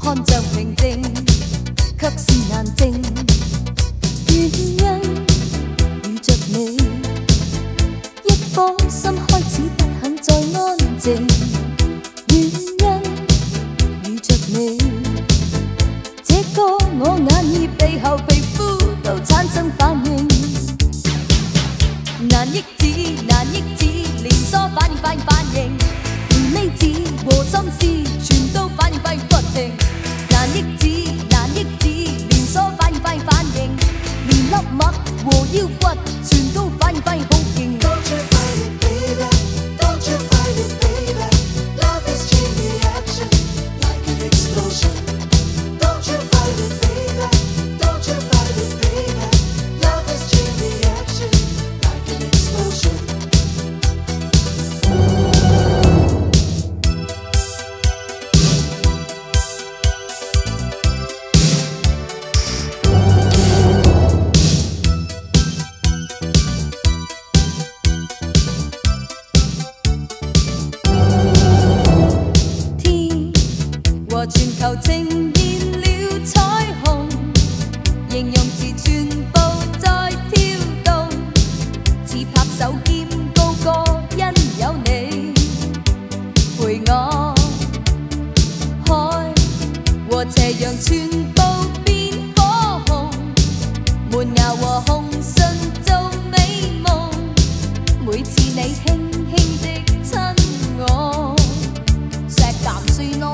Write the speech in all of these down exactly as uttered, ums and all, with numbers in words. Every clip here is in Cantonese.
看像平靜，卻是難靜。原因遇着你，一顆心開始不肯再安靜。原因遇着你，這個我眼耳鼻喉皮膚都產生反應。難抑止難抑止，連鎖反應反應反應，連尾指和心思全都反應反應不停。難抑止難抑止，連鎖反應反應反應，連粒墨和腰骨全都反應反應好勁。Don't you fight it, baby, don't you fight it, baby, love is chain reaction like an explosion. Don't you fight it, baby, don't you fight it, baby, love is chain reaction like an explosion. 全球呈現了彩虹，形容詞全部在跳動，似拍手兼高歌因有你陪我，海和斜陽全部變火紅，門牙和紅脣做美夢，每次你輕輕的親我，錫啖先哪。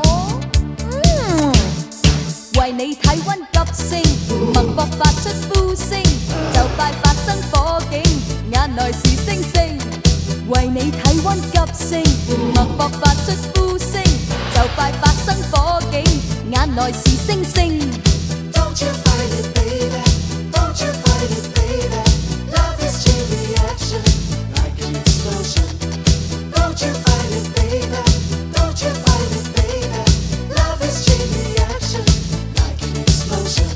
為你體溫急升，脈搏發出呼聲，就快發生火警，眼內是星星。為你體溫急升，脈搏發出呼聲，就快發生火警，眼內是星星。Don't you fight it, baby, don't you fight it, baby, love is chain reaction like an explosion. Don't you fight it, baby, don't you fight it, baby, love is chain reaction like an explosion.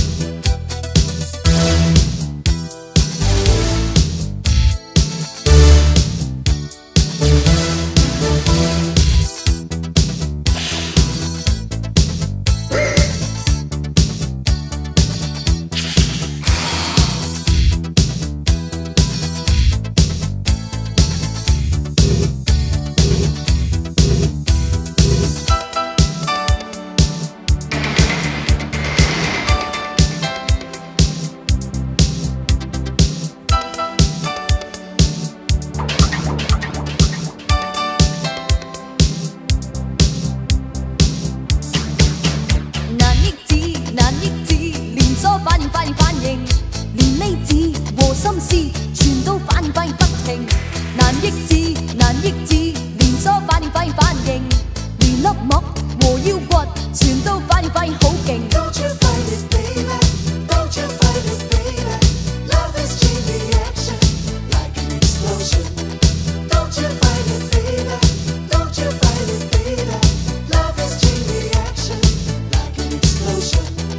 反應反應反應，連尾指和心思全都反應反應不停。難抑止難抑止，連鎖反應反應反應，連粒墨和腰骨全都反應反應好勁。Don't you fight it, baby, don't you fight it, baby, love is chain reaction like an explosion. Don't you fight it, baby, don't you fight it, baby, love is chain reaction like an explosion.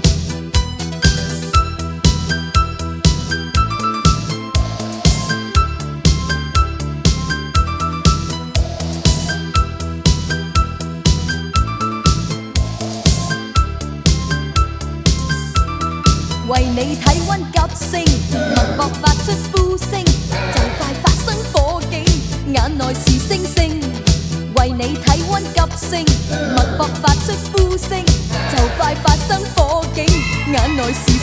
為你體溫急升，脈搏發出呼聲，就快發生火警，眼內是星星。為你體溫急升，脈搏發出呼聲，就快發生火警，眼內是